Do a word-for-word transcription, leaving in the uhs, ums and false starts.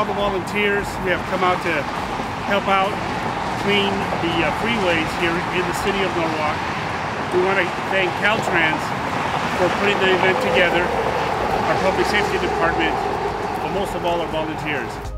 all the volunteers who have come out to help out clean the uh, freeways here in the city of Norwalk. We want to thank Caltrans for putting the event together, our public safety department, but most of all our volunteers.